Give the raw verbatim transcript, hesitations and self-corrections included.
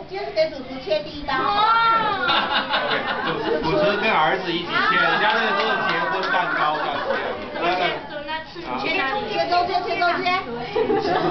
今天是给主厨切第一刀。 主主持跟儿子一起切，人家那个都是结婚蛋糕这样切。那个。切中间，切中间，切中间。